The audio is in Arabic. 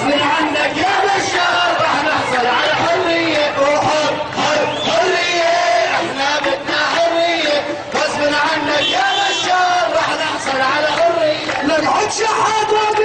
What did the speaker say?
غصب عنك يا بشار راح نحصل على حرية حرية احنا بدنا حرية غصب عنك يا بشار راح نحصل على حرية. نقعد شحات